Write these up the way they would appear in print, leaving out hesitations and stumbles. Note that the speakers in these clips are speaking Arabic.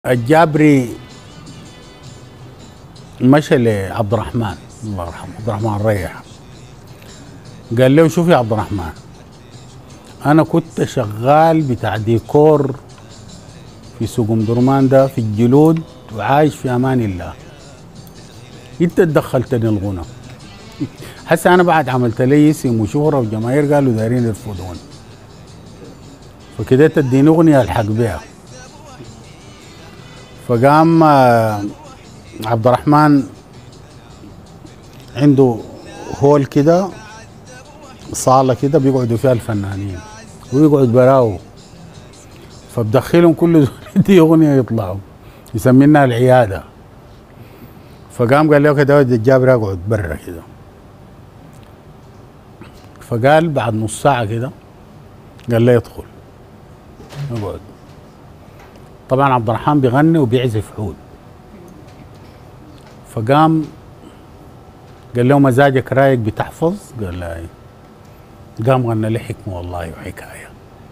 الجابري مشى لعبد الرحمن الله يرحمه، عبد الرحمن ريح، قال له شوف يا عبد الرحمن، أنا كنت شغال بتاع ديكور في سوق أم درمان ده في الجلود وعايش في أمان الله. أنت تدخلتني الغنى. هسه أنا بعد عملت لي اسم وشهرة وجماهير قالوا دايرين يرفضون. فكده تديني أغنية ألحق بها. فقام عبد الرحمن عنده هول كده، صالة كده بيقعدوا فيها الفنانين ويقعد براو، فبدخلهم كل دي أغنية يطلعوا يسمينها العيادة. فقام قال له كده ودي الجابر اقعد برا كده. فقال بعد نص ساعة كده قال له يدخل اقعد. طبعا عبد الرحمن بيغني وبيعزف عود. فقام قال له مزاجك رايق بتحفظ؟ قال له ايه. قام غنى لي حكمة والله وحكاية.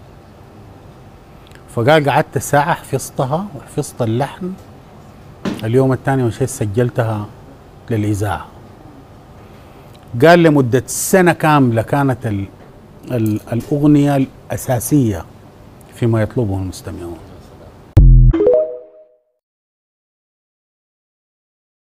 فقال قعدت ساعة حفظتها وحفظت اللحن. اليوم الثاني مشيت سجلتها للإذاعة. قال لمدة سنة كاملة كانت الأغنية الأساسية فيما يطلبه المستمعون.